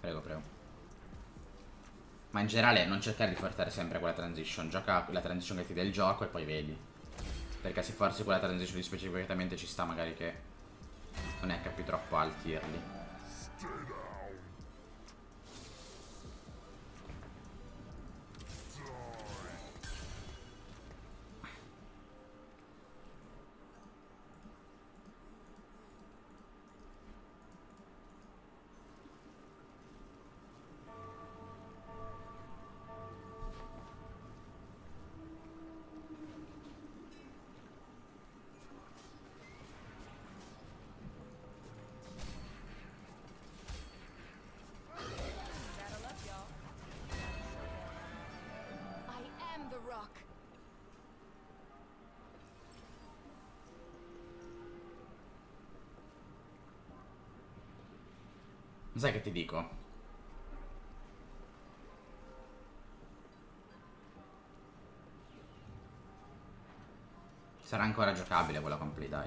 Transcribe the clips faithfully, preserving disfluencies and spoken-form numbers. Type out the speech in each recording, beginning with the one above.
Prego, prego. Ma in generale non cercare di forzare sempre quella transition. Gioca la transition che ti dà il gioco e poi vedi. Perché se forzi quella transition di specificatamente ci sta magari che non è H P troppo alti early. Sai che ti dico? Sarà ancora giocabile quella complete, dai.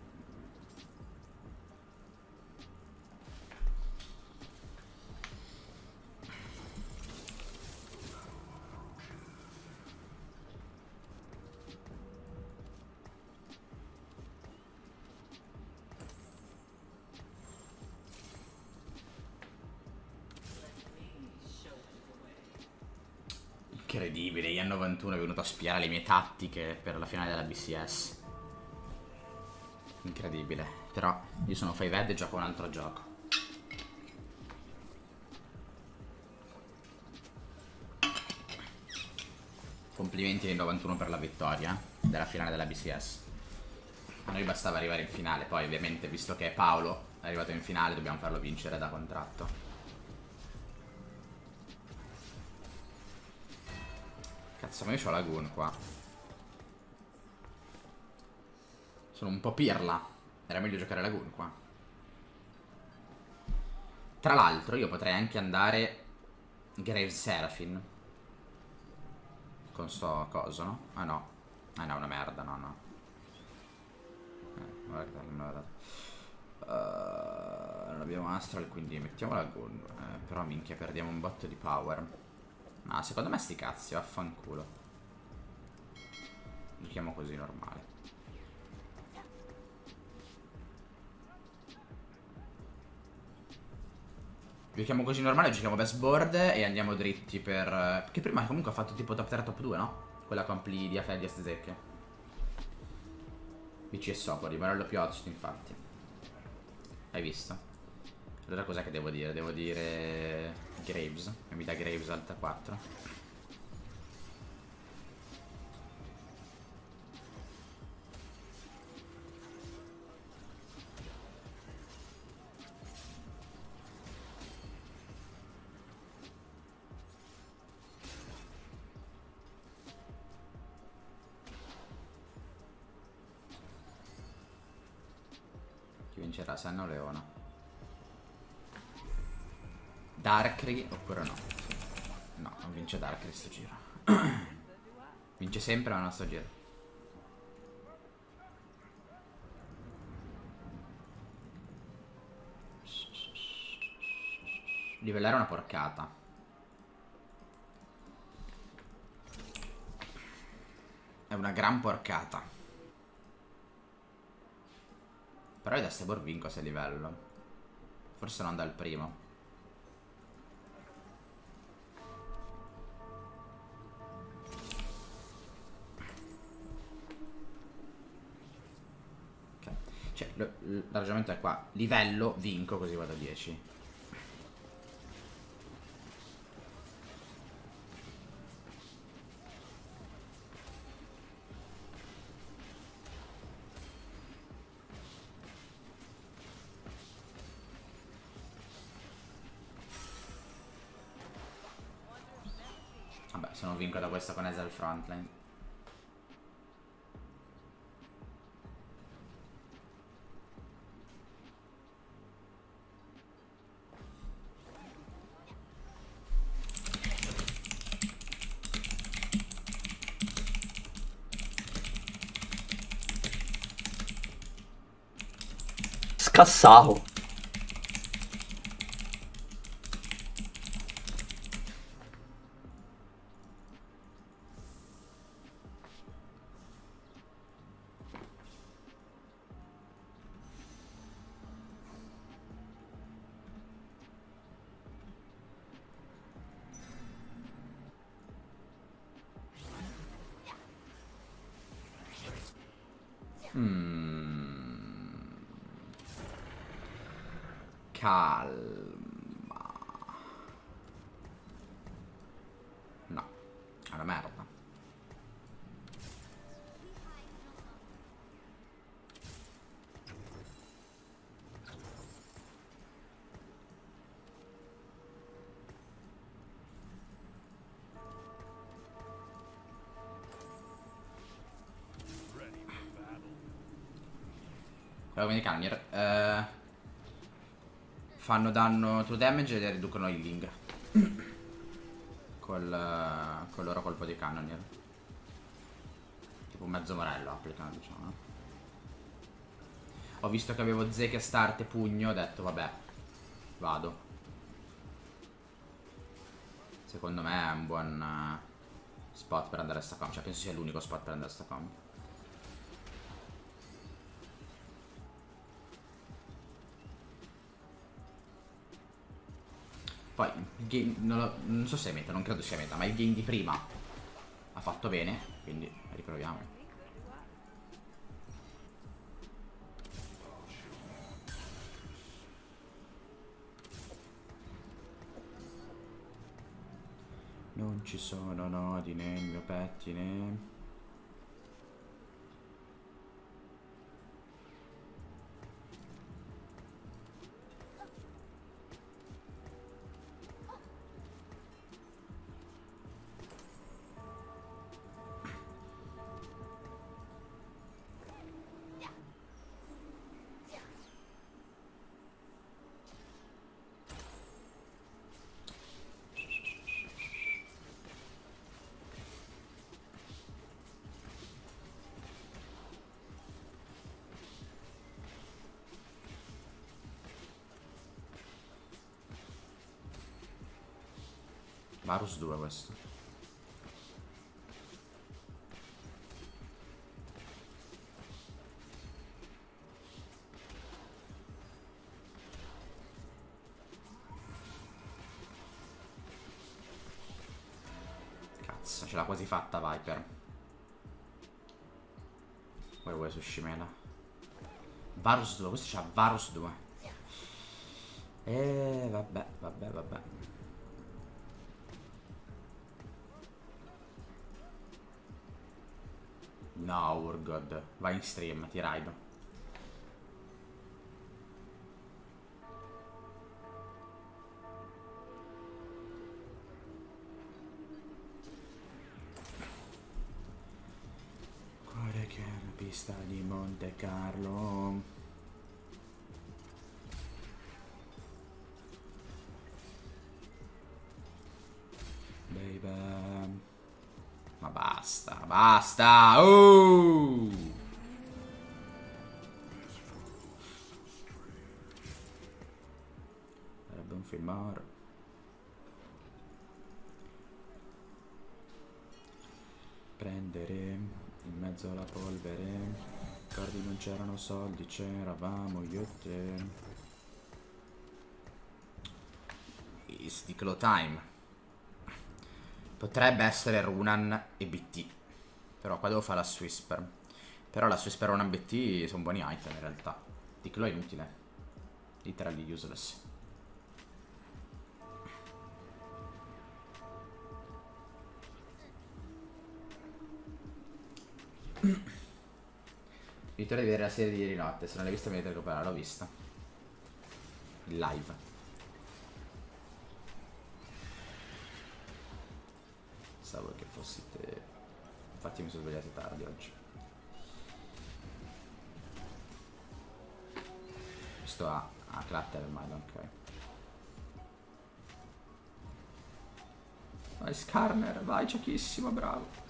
Incredibile, Ian novantuno è venuto a spiare le mie tattiche per la finale della B C S. Incredibile. Però io sono five head e gioco un altro gioco. Complimenti ai novantuno per la vittoria della finale della B C S. A noi bastava arrivare in finale. Poi ovviamente, visto che Paolo è arrivato in finale, dobbiamo farlo vincere da contratto. Cazzo, ma io c'ho Lagoon qua. Sono un po' pirla. Era meglio giocare Lagoon qua. Tra l'altro io potrei anche andare Grave Seraphine con sto coso, no? Ah no. Ah no, una merda, no, no. Eh, guarda che me l'ha dato. Uh, non abbiamo Astral, quindi mettiamo Lagoon. Eh, però minchia, perdiamo un botto di power. Ah, secondo me sti cazzi, vaffanculo. Giochiamo così normale. Giochiamo così normale, giochiamo best board e andiamo dritti per... Perché prima comunque ha fatto tipo top tre, top due, no? Quella compli di Affe di Astezecche. B C e Sopori, Barello più Hotshot, infatti. Hai visto? Allora cos'è che devo dire? Devo dire... Graves, e mi dà Graves alta quattro. Chi vincerà? Senna o Leona? Darkrai oppure no? No, non vince Darkrai sto giro. Vince sempre ma non sto giro. Livellare è una porcata. È una gran porcata. Però è da Stebor vinco se livello. Forse non dal primo. Ok. Cioè, l'argomento è qua. Livello, vinco, così vado a dieci. Vabbè, se non vinco da questo con Ezel frontline. Scassato. Mm. Calma. No, è una merda. Quindi i Cannier eh, fanno danno true damage e riducono healing col, col loro colpo di Cannoneer. Tipo un mezzo morello applicano, diciamo. Ho visto che avevo Zeke start e pugno, ho detto vabbè, vado. Secondo me è un buon uh, spot per andare a sta comp. Cioè penso sia l'unico spot per andare a sta comp. Poi il game, non, lo, non so se è meta, non credo sia meta, ma il game di prima ha fatto bene, quindi riproviamo. Non ci sono nodi nel mio pettine. Varus due questo. Cazzo, ce l'ha quasi fatta Viper. Poi vuoi su Scimela. Varus due, questo c'ha Varus due. Eh vabbè, vabbè, vabbè. No, Urgod. Vai in stream, ti raido. Cuore che è una pista di Monte Carlo. Baby. Ma basta, basta. Oh! Sarebbe un filmare. Prendere in mezzo alla polvere. Ricordi non c'erano soldi, c'eravamo io e te. Sticlo time. Potrebbe essere Runan e B T. Però qua devo fare la Swisper. Però la Swisper Runan B T sono buoni item in realtà. Ticlo è inutile. Literally useless. Vittoria di vedere la serie di ieri notte. Se non l'hai vista venite a recuperare. L'ho vista. In live. Pensavo che fossi te. Infatti mi sono svegliato tardi oggi. Sto a, a Clatter ormai, ok. Vai Skarner, vai ciachissimo, bravo.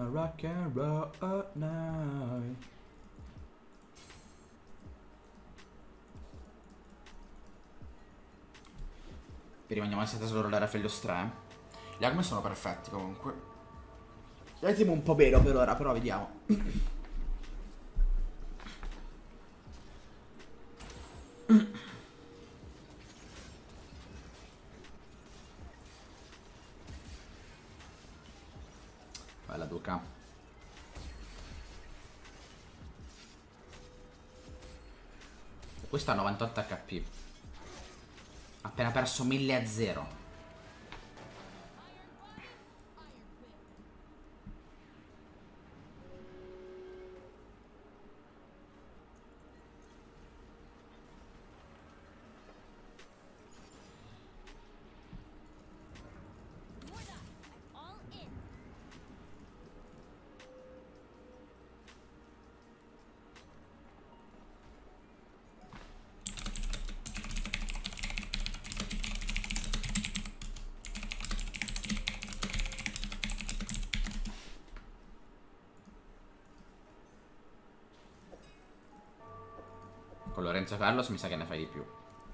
rock and roll all night. Vi rimaniamo al solo rollare a Felios tre. Gli Agme sono perfetti comunque. Vediamo un po' meno per ora, però vediamo. Bella Duca. Questo ha novantotto H P. Ha appena perso mille a zero. Con Lorenzo Carlos mi sa che ne fai di più.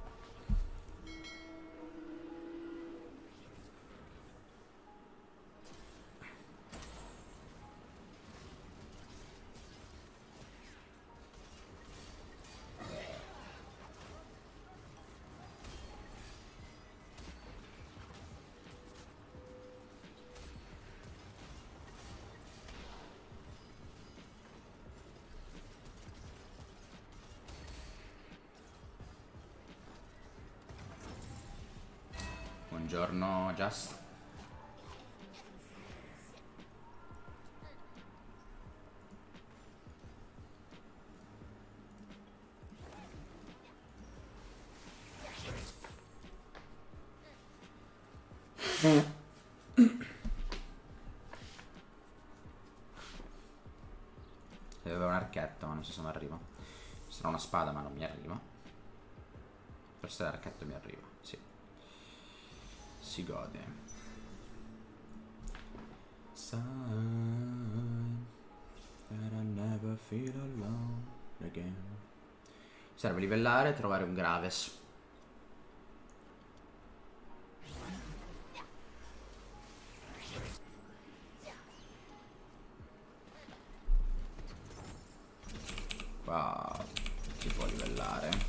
Buongiorno, Just. Aveva un archetto, ma non so se mi arriva. Sarà una spada, ma non mi arriva. Forse l'archetto mi arriva, sì. Si gode. Sign that I never feel alone again. Serve livellare e trovare un Graves. Qua si può livellare.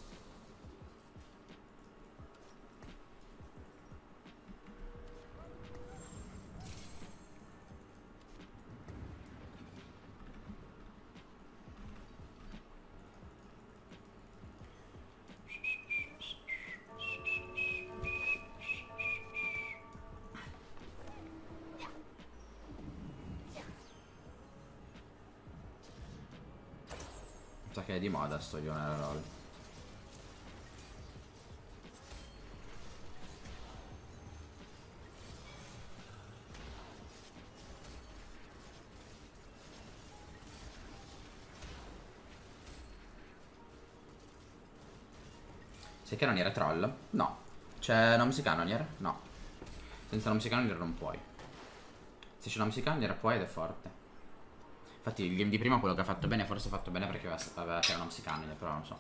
Sa che è di moda sto Lionel Roll. Sai che non era troll? No. C'è Nomsi Canonier? No. Senza Nomsi Canonier non puoi. Se c'è Nomsi Canonier puoi ed è forte. Infatti il game di prima quello che ha fatto bene, forse ha fatto bene perché aveva, aveva c'era Nomsi Canonier, però non so.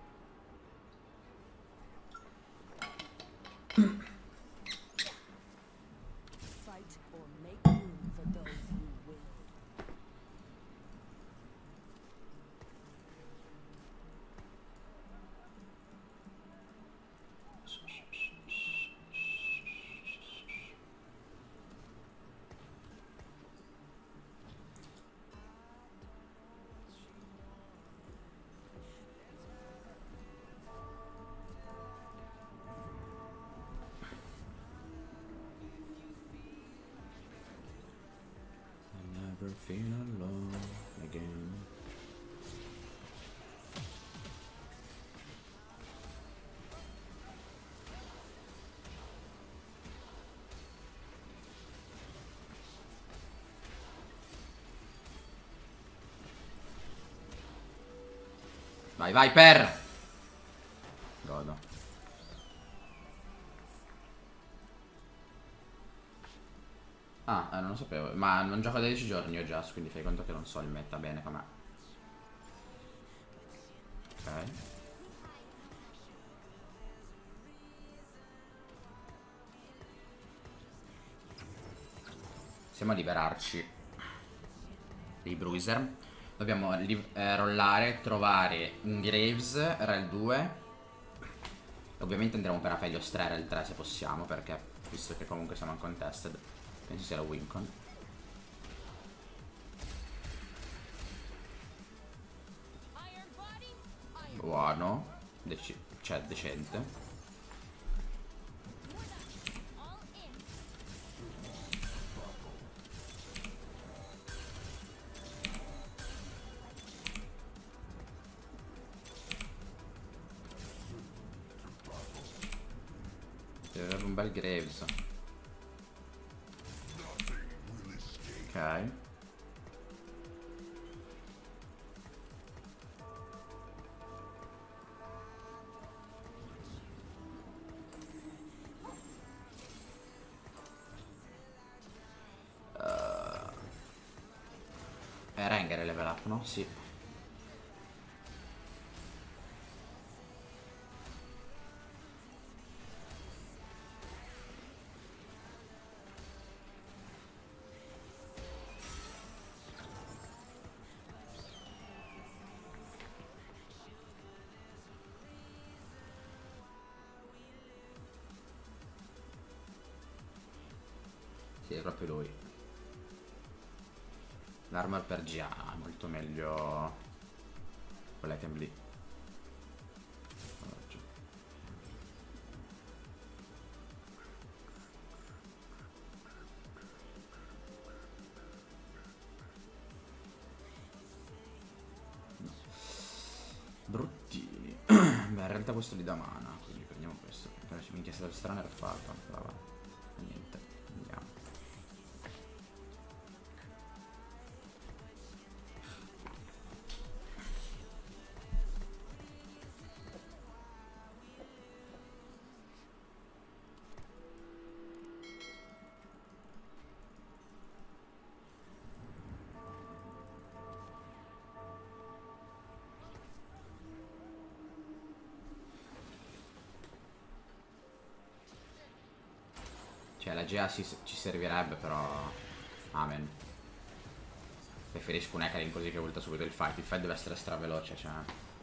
Feel alone again. Vai, vai, per! Godo. Ah, eh, non lo sapevo. Ma non gioco da dieci giorni io già, quindi fai conto che non so il meta bene com'è. Ok. Possiamo liberarci dei bruiser. Dobbiamo eh, rollare, trovare un Graves, Rel due. Ovviamente andremo per Aphelios tre, Rel tre se possiamo, perché visto che comunque siamo uncontested, penso sia la Wincon. Buono. Dec cioè, decente. Deve avere un bel Graves. Ok. Uh, è Rengar è level up, no? Sì. Sì, è proprio lui. L'armor per G A, molto meglio quell'item lì. Bruttini. Beh, in realtà questo gli dà mana, quindi prendiamo questo. Però ci minchia stata strana nerfata. Però va. Niente, andiamo. Cioè la G A si, ci servirebbe, però amen. Preferisco un Hecarim così che volta subito il fight. Il fight deve essere stra veloce, cioè.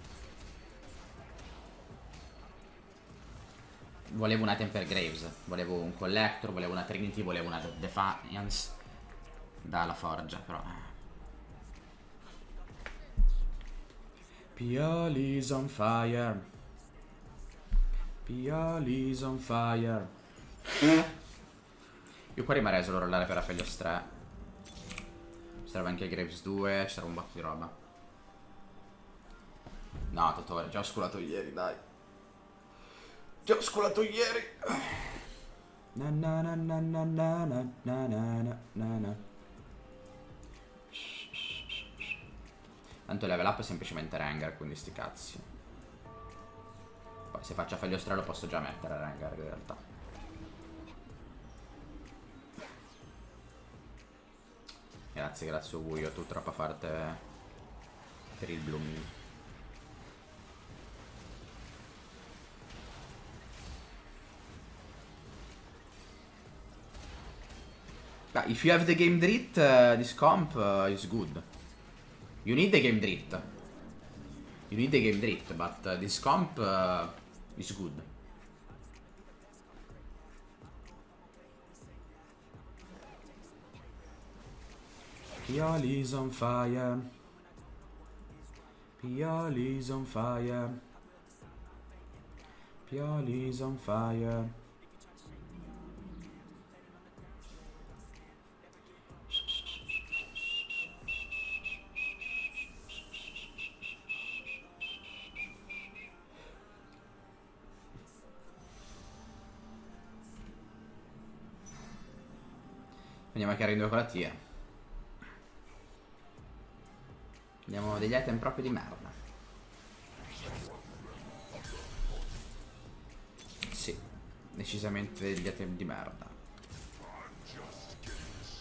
Volevo una Temper Graves, volevo un Collector, volevo una Trinity, volevo una Defiance dalla forgia, però. Pioli's on fire. Pioli's on fire. Io qua rimarrei solo a rollare per Aphelios tre. Ci serve anche Graves due, ci serve un botto di roba. No, Totore, già ho sculato ieri, dai. Già ho sculato ieri. Na na na na na na na na na na na. Tanto il level up è semplicemente Rengar, quindi sti cazzi. Poi se faccio Aphelios tre lo posso già mettere Rengar in realtà. Grazie, grazie Uguio, tu troppo forte per il blooming. Ah, if you have the game drift, uh, this comp uh, is good. You need the game drift. You need the game drift, but uh, this comp uh, is good. Pioli's on fire. Pioli's on fire. Pioli's on fire. Andiamo a carry due con la T. Andiamo degli item proprio di merda. Sì, decisamente degli item di merda.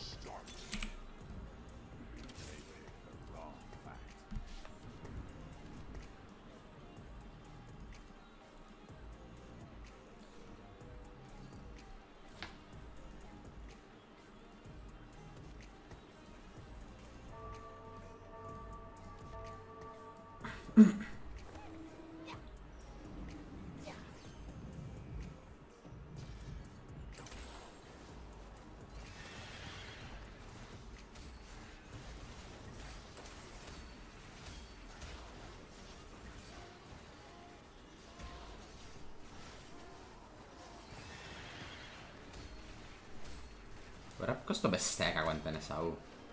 Guarda, questo besteca quante ne sa, uh.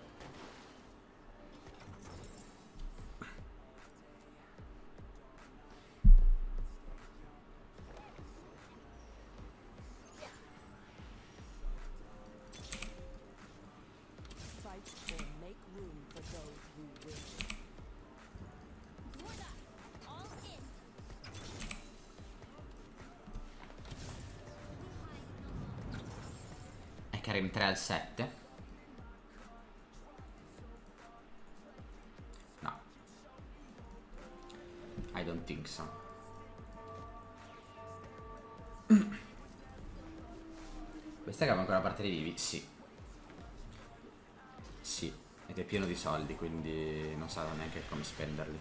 E Karim tre al sette. No, I don't think so. Questa cava ancora parte di vivi? Sì. Sì, ed è pieno di soldi, quindi non sa neanche come spenderli.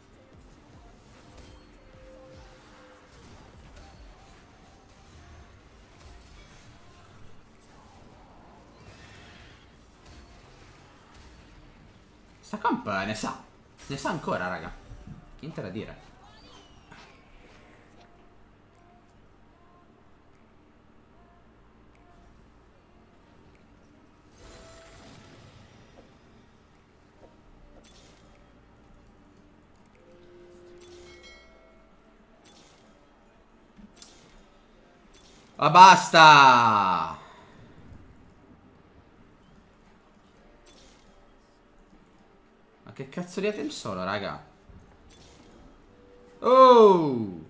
Sta comp ne sa. Ne sa ancora, raga. Niente da dire. Ma basta! Ma che cazzo di item sono, raga? Oh!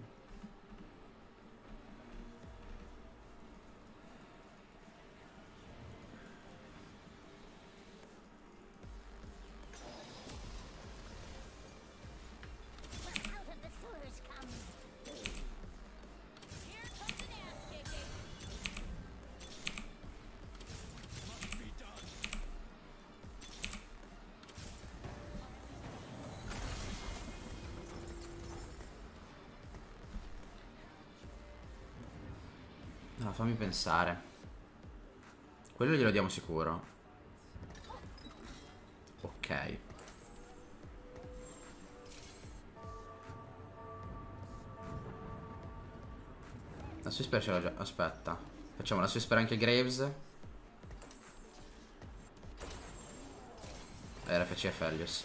No, fammi pensare. Quello glielo diamo sicuro. Ok. La Swisper ce l'ho già. Aspetta. Facciamo la Swisper anche Graves. E R F C e Felios.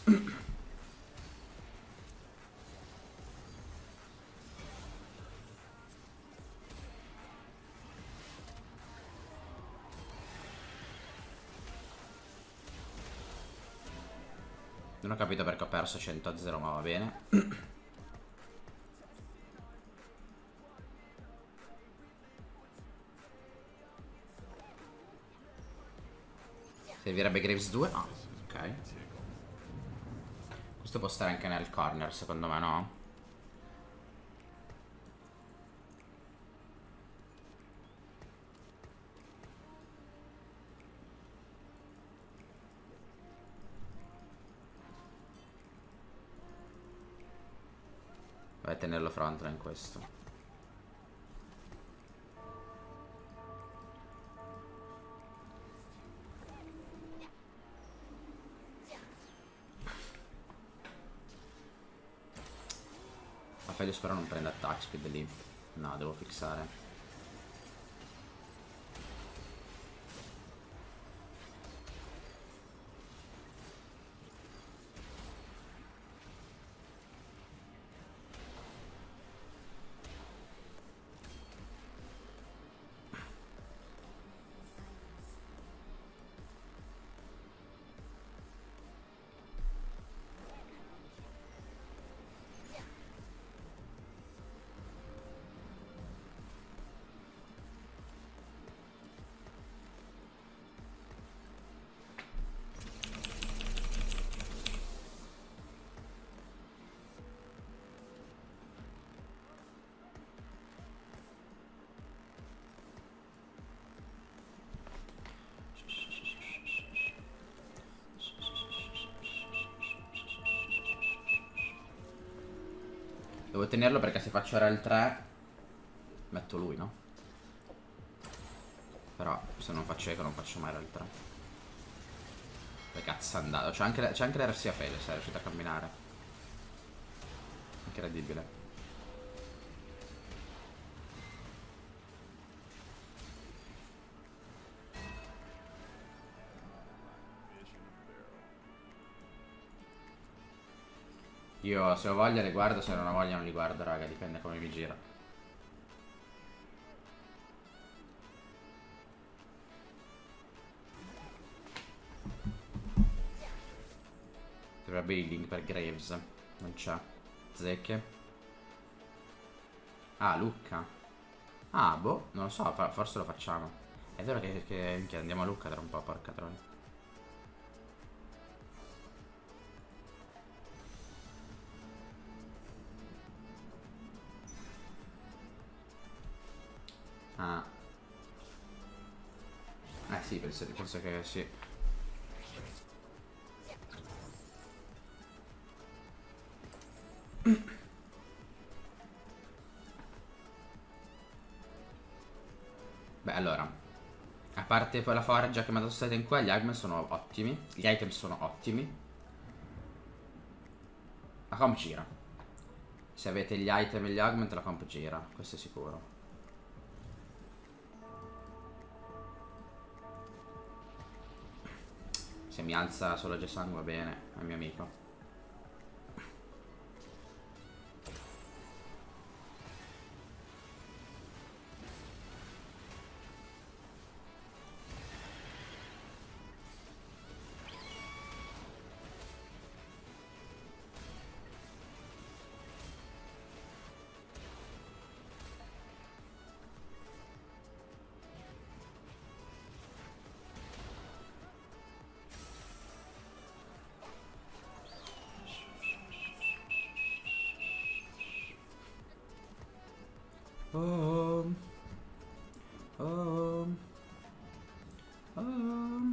Non ho capito perché ho perso cento a zero, ma va bene. Servirebbe Graves due. Ah, ok. Questo può stare anche nel corner, secondo me, no? Vai a tenerlo frontline questo. Ma Felios però non prende attack speed lì. No, devo fixare. Devo tenerlo perché se faccio ora il tre metto lui, no? Però se non faccio eco non faccio mai il tre. Che cazzo è andato? C'è anche, anche l'R C A Fede se è riuscito a camminare. Incredibile. Io se ho voglia li guardo, se non ho voglia non li guardo, raga, dipende come mi gira. Dovrebbe il link per Graves. Non c'è. Zecche. Ah, Lucca. Ah, boh, non lo so, forse lo facciamo. È vero che, che, che andiamo a Lucca tra un po', porca troia. Ah. Eh sì, penso, penso che sì. Beh, allora, a parte poi la forgia che mi ha dato state in qua, gli item sono ottimi. Gli item sono ottimi. La comp gira. Se avete gli item e gli augment, la comp gira, questo è sicuro. Se mi alza solo Gesang va bene, è il mio amico. Oh, oh, oh.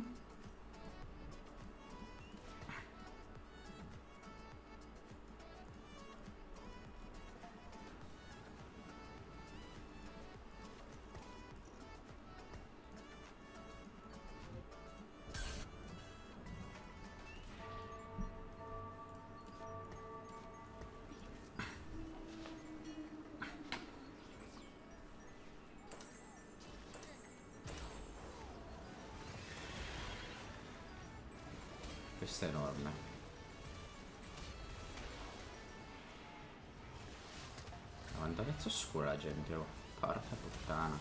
Questo è enorme. Quanto cazzo scura la gente, oh. Porca puttana.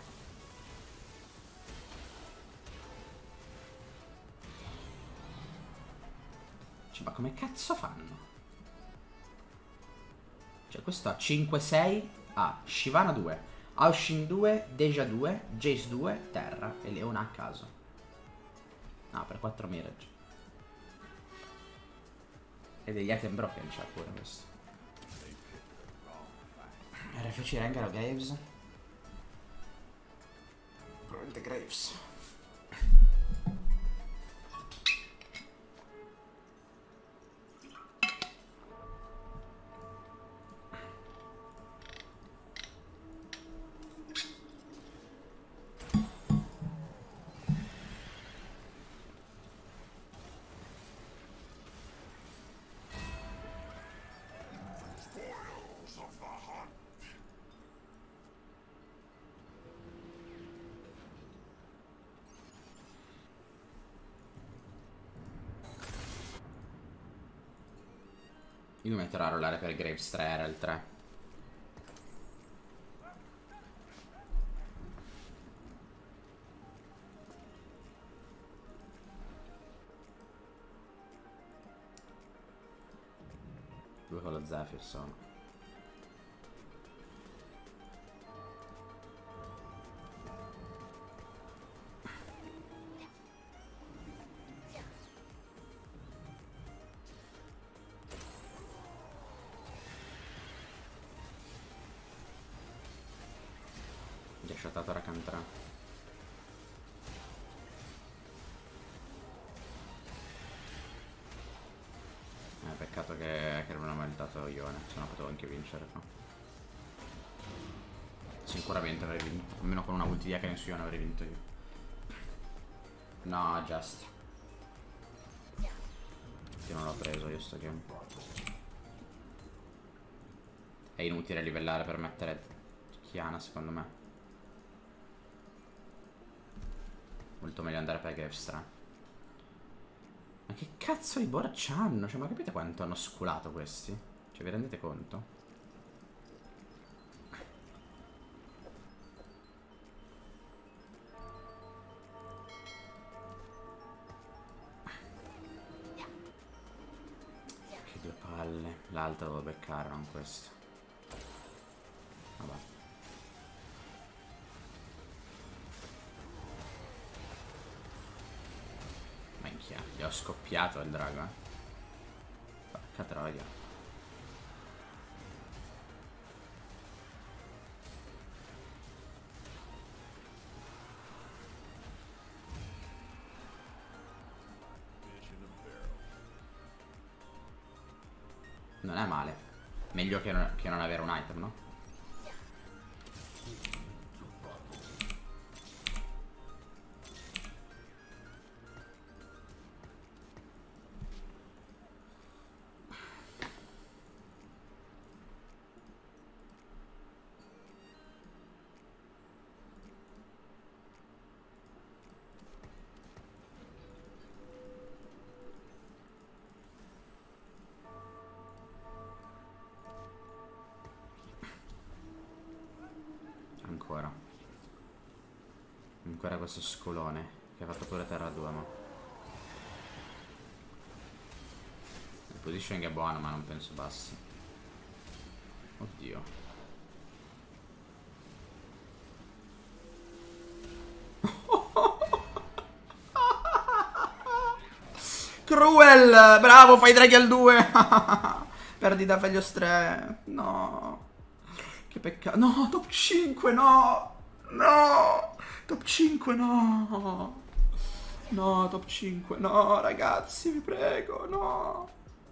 Cioè, ma come cazzo fanno? Cioè, questo ha cinque sei, ha Shyvana due, Aushin due, Deja due, Jace due, Terra e Leona a caso. Ah, per quattro Mirage. E degli item broken c'è pure questo. R F C Rengar o Graves? Probabilmente Graves. Io mi metterò a rollare per Graves tre, era il tre. Due con lo Zephyr sono. Gli ha shotato Rakan tre. Eh, Peccato che, che non ho mai dato Ione, se no potevo anche vincere qua. Sicuramente avrei vinto, almeno con una ulti di Akarin su Ione avrei vinto io. No, just. Io non l'ho preso io sto game. È inutile livellare per mettere Kiana secondo me. Molto meglio andare per Gravestra. Ma che cazzo di board c'hanno? Cioè, ma capite quanto hanno sculato questi? Cioè, vi rendete conto? Che due palle. L'altro devo beccare, non questo. Vabbè. Minchia, gli ho scoppiato il drago, eh. Porca troia. Non è male. Meglio che non, che non avere un item, no? Ancora. Ancora questo scolone che ha fatto pure terra due, ma il positioning è buono, ma non penso basti. Oddio. Cruel! Bravo, fai draghi al due. Perdi da Felios tre. No. Che peccato. No, top cinque, no. No. Top cinque, no. No, top cinque. No, ragazzi, vi prego, no.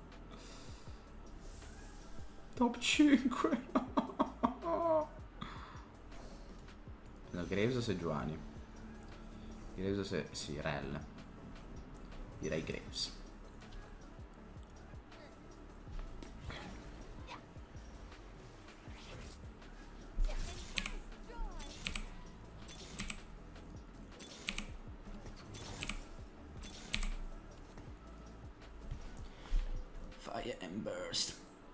Top cinque, no. No, Graves o Sejuani? Graves o se... sì, Rel. Direi Graves. Fire and burst.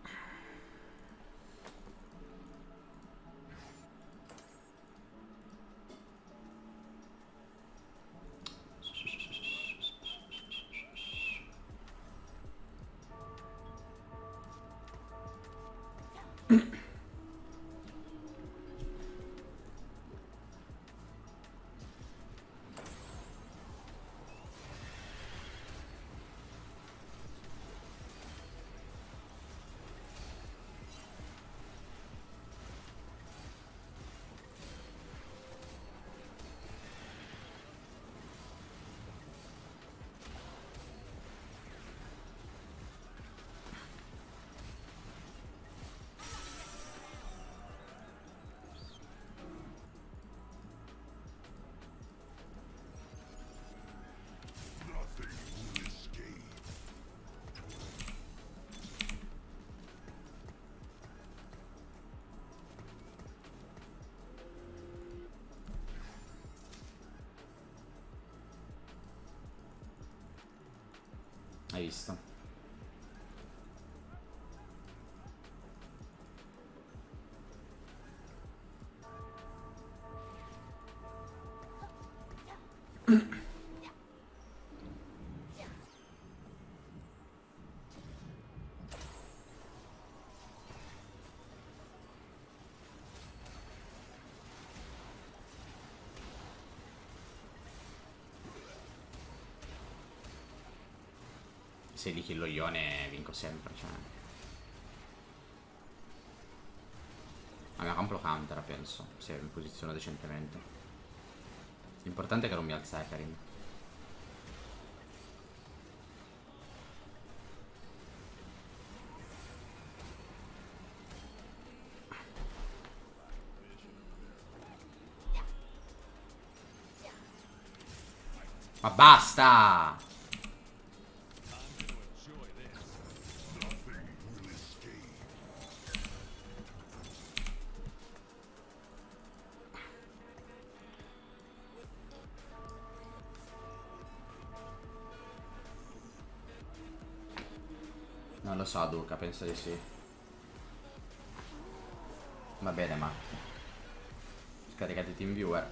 Hai visto? Se li kill lo Ione vinco sempre, cioè. Ma mia campo lo counter, penso, se mi posiziono decentemente. L'importante è che non mi alza Akarin. Ma basta! Non lo so, Duca, penso di sì. Va bene, ma scaricati TeamViewer.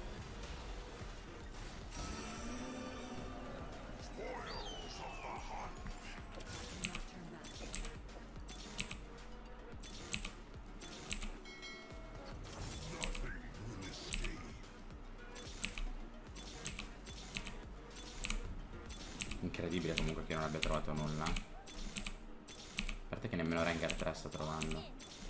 Incredibile comunque che non abbia trovato nulla. A parte che nemmeno Rengar tre sta trovando.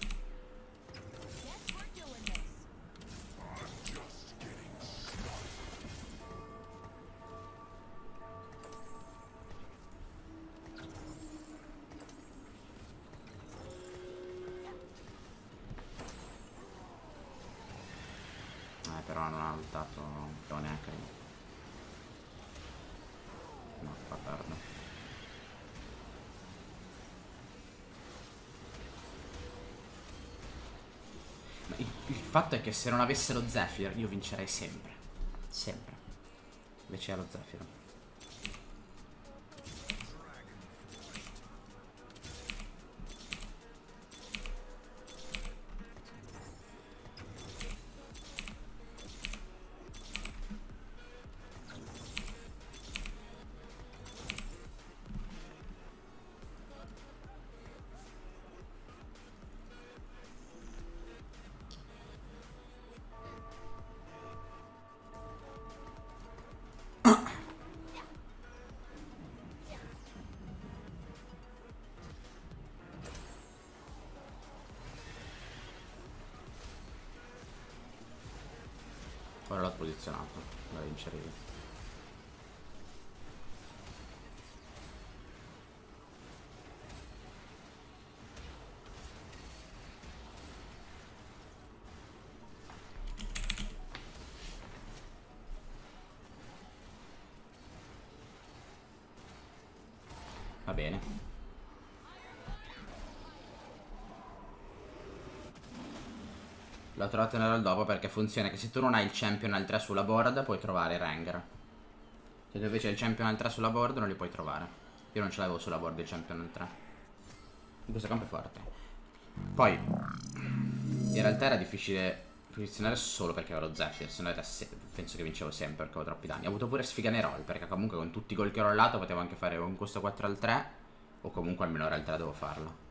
Eh però non ha ultato non neanche. No, fa perdo. Ma il, il fatto è che se non avessero Zephyr io vincerei sempre. Sempre. Invece ha lo Zephyr. Ora l'ho posizionato da vincere io. Va bene. L'ho trovato nel dopo perché funziona che se tu non hai il champion al tre sulla board puoi trovare Rengar. Se tu invece hai il champion al tre sulla board non li puoi trovare. Io non ce l'avevo sulla board il champion al tre. In questo campo è forte. Poi in realtà era difficile posizionare solo perché avevo lo Zephyr, se no era se penso che vincevo sempre perché avevo troppi danni. Ho avuto pure sfiga nei roll perché comunque con tutti i gol che ho rollato potevo anche fare un costo quattro al tre o comunque almeno era al tre devo farlo.